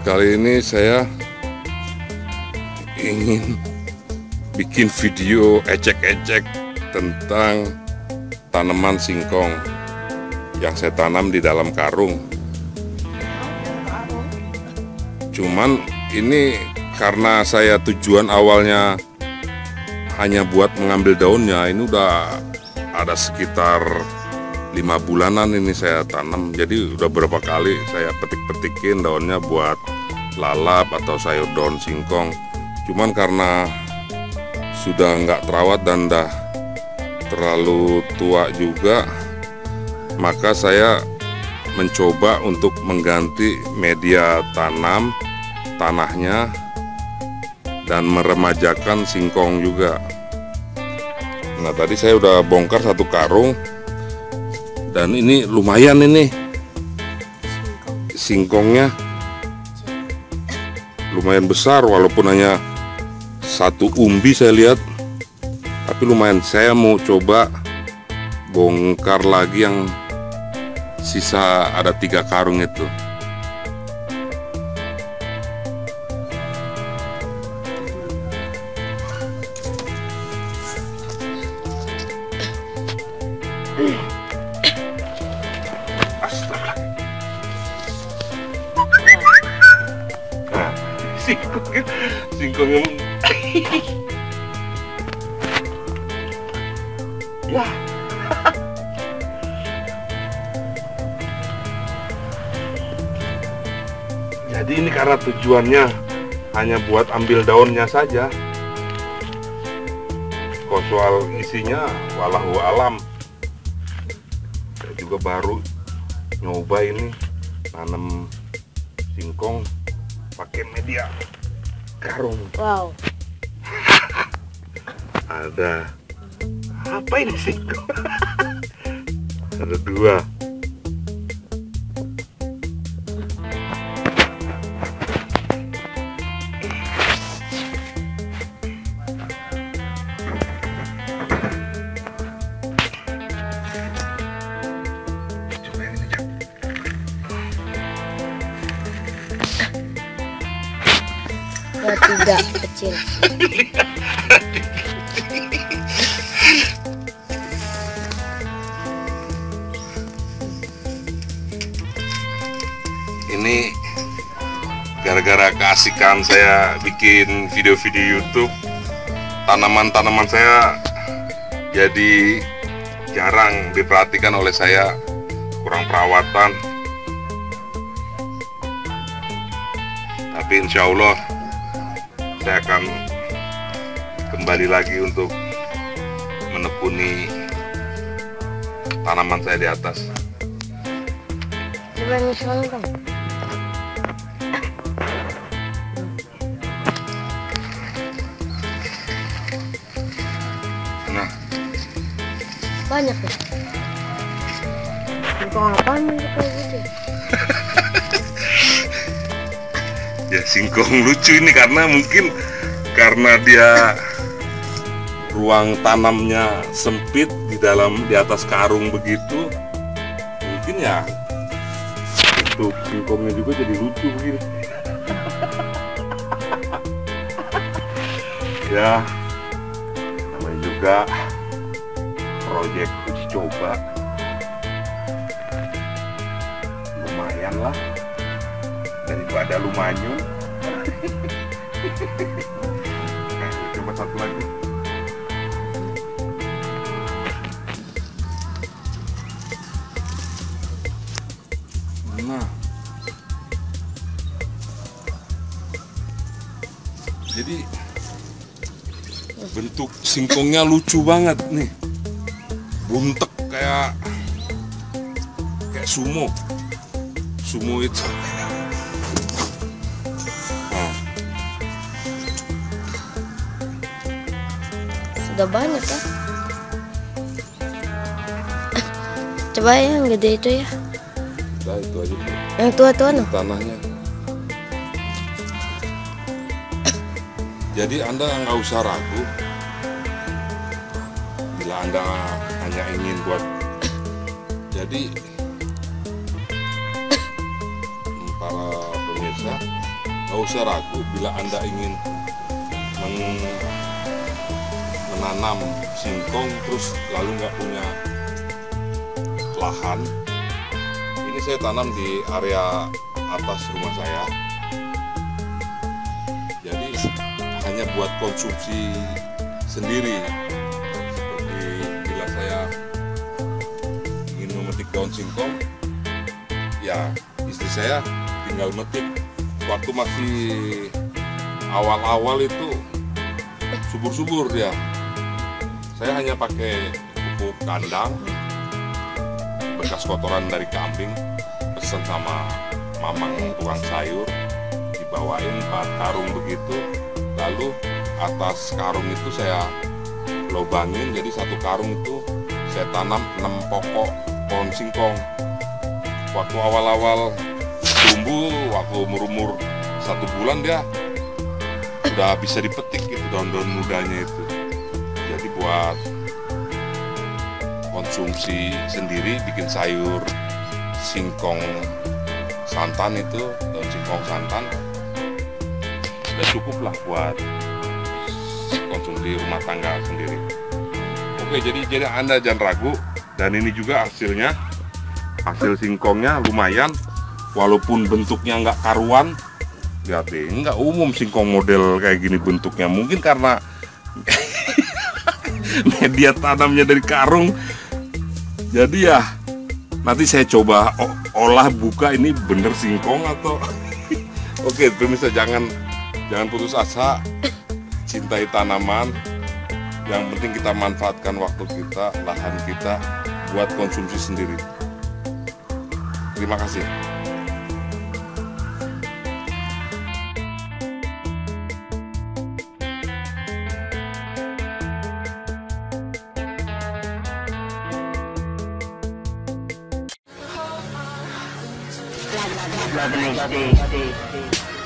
Kali ini saya ingin bikin video ecek-ecek tentang tanaman singkong yang saya tanam di dalam karung. Cuman ini karena saya tujuan awalnya hanya buat mengambil daunnya, ini udah ada sekitar 5 bulanan ini saya tanam. Jadi udah berapa kali saya petik-petikin daunnya buat lalap atau sayur daun singkong. Cuman karena sudah nggak terawat dan dah terlalu tua juga, maka saya mencoba untuk mengganti media tanam tanahnya dan meremajakan singkong juga. Nah, tadi saya udah bongkar satu karung dan ini lumayan ini singkongnya, lumayan besar walaupun hanya satu umbi saya lihat, tapi lumayan. Saya mau coba bongkar lagi yang sisa, ada 3 karung itu. Astaga. Nah, singkongnya ya. Jadi ini karena tujuannya hanya buat ambil daunnya saja. Kalau soal isinya walahu alam. Saya juga baru nyoba ini nanam singkong pakai media karung. Wow. Ada apa ini singkong? Ada 2. Ada 3 kecil. Ini gara-gara keasikan saya bikin video-video YouTube, tanaman-tanaman saya jadi jarang diperhatikan oleh saya, kurang perawatan. Tapi insya Allah saya akan kembali lagi untuk menekuni tanaman saya di atas. Coba misalnya dong. Nah, Banyak ya. Singkong apaan nih kayak gitu? ya singkong lucu ini karena mungkin karena dia ruang tanamnya sempit di atas karung begitu, mungkin ya itu singkongnya juga jadi lucu begini. Ya namanya juga proyek uji coba, lumayan lah daripada lumanyun. Coba satu lagi. Nah, jadi bentuk singkongnya lucu banget nih, buntek kayak sumo itu. Sudah banyak ya. Coba yang gede itu ya. Nah, itu aja tuh, Yang tua-tua no. tanahnya. Jadi Anda nggak usah ragu bila Anda hanya ingin buat. Jadi para pemirsa, Nggak usah ragu bila Anda ingin menanam singkong terus lalu nggak punya lahan. Ini saya tanam di area atas rumah saya. Jadi hanya buat konsumsi sendiri. Seperti bila saya ingin memetik daun singkong, ya istri saya tinggal metik. Waktu masih awal-awal itu subur-subur dia. Saya hanya pakai pupuk kandang bekas kotoran dari kambing, pesen sama mamang tukang sayur, dibawain 4 karung begitu. Lalu atas karung itu saya lobangin, jadi 1 karung itu saya tanam 6 pokok pohon singkong. Waktu awal-awal tumbuh, waktu umur 1 bulan dia udah bisa dipetik gitu daun-daun mudanya itu. Jadi buat konsumsi sendiri, bikin sayur singkong santan itu, daun singkong santan udah cukup lah buat konsumsi rumah tangga sendiri. Oke, jadi Anda jangan ragu. Dan ini juga hasilnya, hasil singkongnya lumayan. Walaupun bentuknya nggak karuan, lihat deh, nggak umum singkong model kayak gini bentuknya. Mungkin karena media tanamnya dari karung. Jadi ya, nanti saya coba olah buka ini bener singkong atau oke, pemirsa jangan putus asa, cintai tanaman. Yang penting kita manfaatkan waktu kita, lahan kita buat konsumsi sendiri. Terima kasih. Love me, stay.